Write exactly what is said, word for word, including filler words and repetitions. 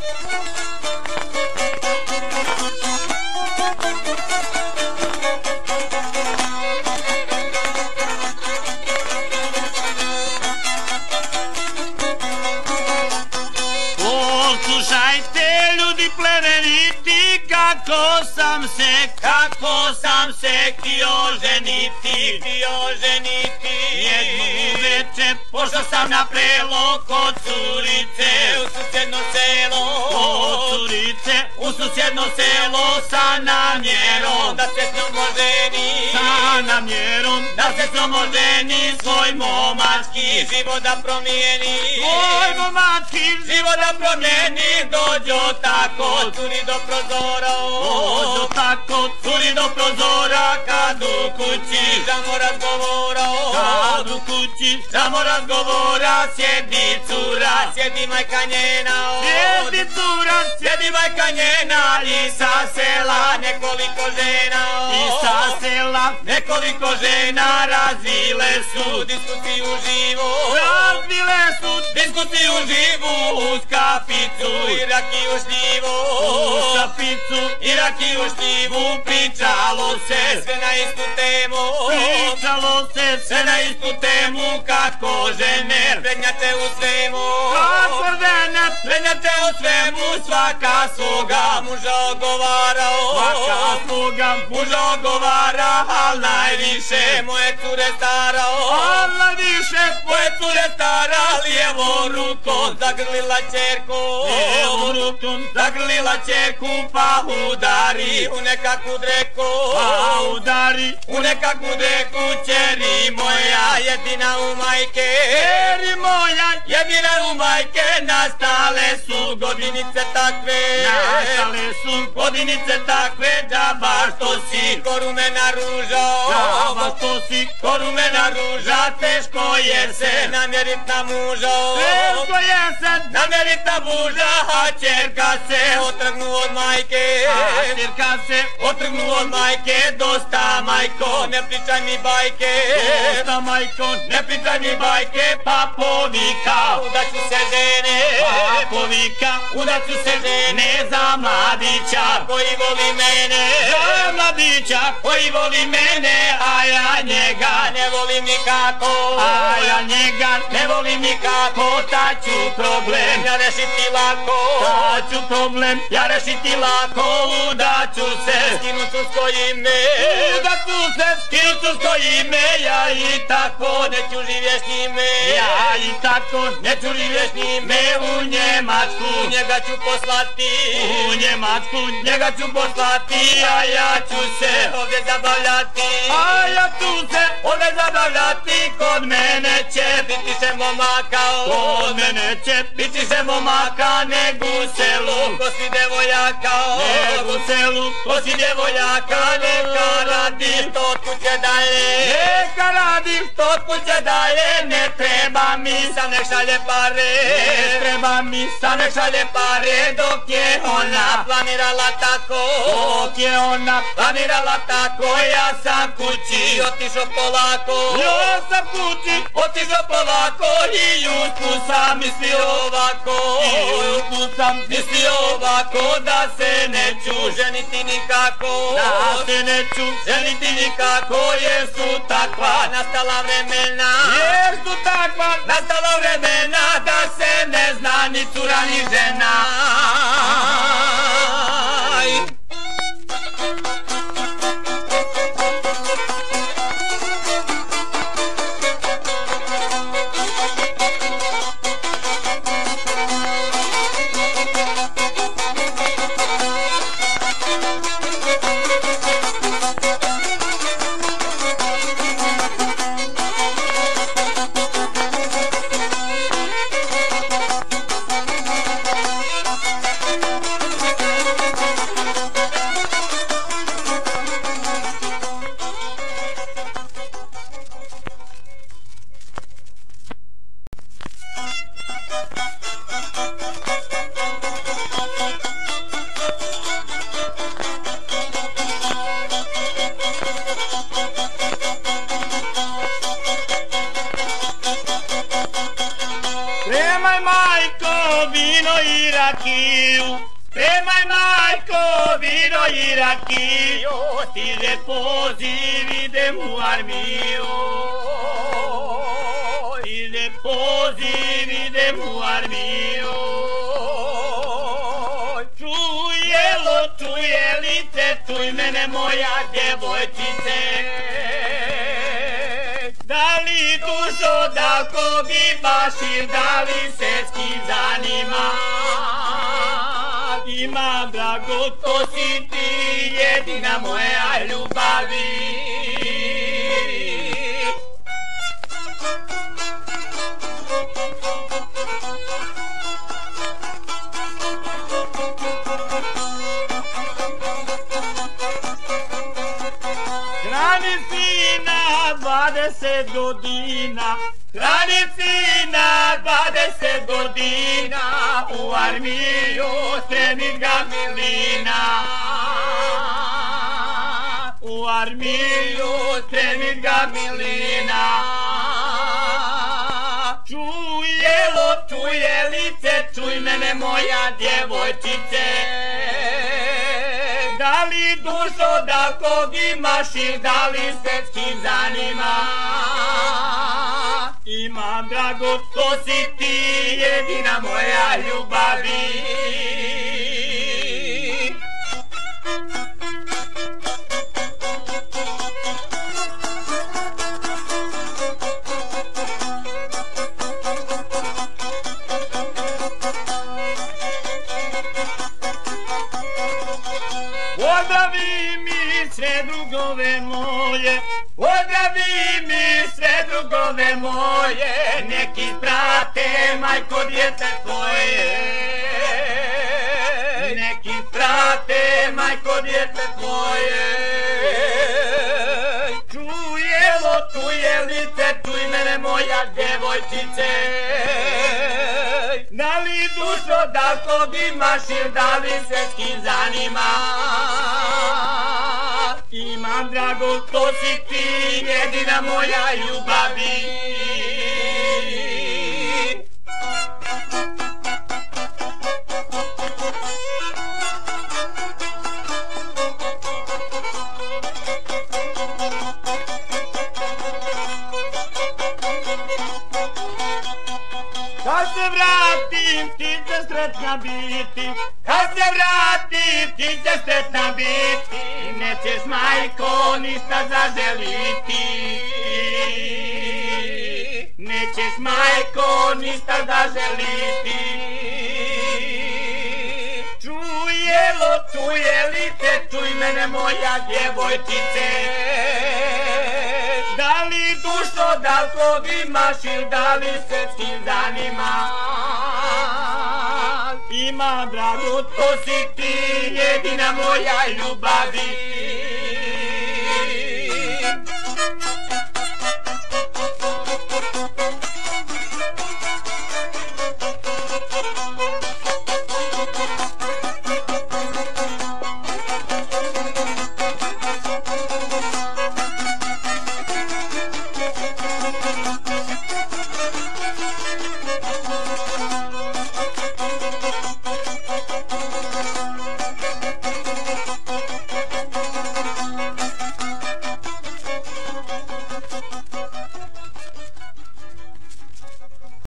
Kako sam se, kako sam se htio ženiti, htio ženiti. Jednu veče pošao sam na prelo kod curice u susjedno selo, kod curice u susjedno selo sa namjerom da se s njom oženi, sa namjerom da se s njom oženi, svoj momački život da promijeni, svoj momački život da promijeni. Dođo tako curi do prozora, dođo tako curi do prozora, kad u kući žamo razgovora, kad u kući žamo razgovora, sjedi cura, sjedi majka njena, sjedi cura, sjedi majka njena, i sa sela nekoliko žena, i sa sela nekoliko žena razvile su diskusiju živu, razvile su diskusiju živu, uz kaficu i rakiju šljivu, uz kaficu i rakiju šljivu, pričalo se sve na istu temu, pričalo se sve na istu temu, kako žene prednjače u svemu, kako žene prednjače u svemu, svaka svoga muža ogovarao, svaka svoga muža ogovara, al najviše moje cure starao, al najviše moje cure stara, lijevo rukom zagrlila čerku, lijevo rukom zagrlila čerku, pa udari u nekakvu dreku, pa udari u nekakvu dreku, čeri moja jedina u majke, čeri moja jedina u majke, nastale su godinice takve, nastale su godinice takve, džaba što si korumena ruža, džaba što si korumena ruža, teško je se namjerit na muža, teško je se namjerit na muža, a čerka se otrgnu od majke, a čerka se otrgnu od majke, dosta majko, ne pričaj mi bajke, dosta majko, ne pričaj mi bajke, pa povika, udaću se žene, pa povika, udaću se žene, za mladića koji voli mene, za mladića koji voli mene, a ja njega ne volim nikako, a ja njega ne volim nikako, ta ću problem ja rešiti lako, ta ću problem ja rešiti lako, udaću se skinu tursko ime, udaću se skinu tursko ime, ja i tako neću živjeti s njime, ja i tako neću živjeti s njime, u Njemačku njega ću poslati, u Njemačku njega ću poslati, a ja ću se ovdje zabavljati, a ja ću se ovdje zabavljati, kod mene će biti se momaka, kod mene će biti se momaka, nego u selu ko si devojaka, nego u selu ko si devojaka, neka radi što od kuće dalje, neka radi što od kuće dalje, ne treba mi sam nek šalje pare, ne treba mi sam nek šalje pare, dok je ona planirala tako, dok je ona planirala tako, ja sam kući otišao polako, ja sam kući otišao polako, i jutku sam mislio ovako, i jutku sam mislio ovako, da se neću ženiti nikako, da se neću ženiti nikako, jer su takva nastala vremena, jer su takva nastala vremena, da se ne zna ni cura ni žena. vino i rakiju, spremaj majko vino i rakiju, stiže poziv, idem u armiju. Stiže poziv, idem u armiju. Čujelo, čuje lice, čuj mene moja djevojčice. Da li dušo da kogi baš i da li se s kim zanima? Ima drago, to si ti jedina moja ljubavi. Hrani sina dvadeset godina, hrani sina dvadeset godina, u armiju spremit ga milina. U armiju spremit ga milina. Čujelo, čuje lice, čuj mene moja djevojčice. Da li dušo da kog imaš i da li se s kim zanima? Imam drago, to si ti jedina moja ljubavi. Pozdravi mi sve drugove moje, pozdravi mi sve drugove moje, neki prate majko djete tvoje. Neki prate majko djete tvoje. Čujelo, čuje lice, čuj mene moja djevojčice. Da li dušo da kog imaš ili da li se s kim zanima? Imam drago, to si ti jedina moja ljubavi. Kad se vratim ti će sretna biti, kad se vratim ti će sretna biti, nećeš majko ništa zaželiti. Nećeš majko ništa zaželiti. Čujelo, čuje lice, čuj mene moja djevojčice. Da li dušo da kog imaš ili da li se s kim zanima? Ima drago, to si ti jedina moja ljubavi.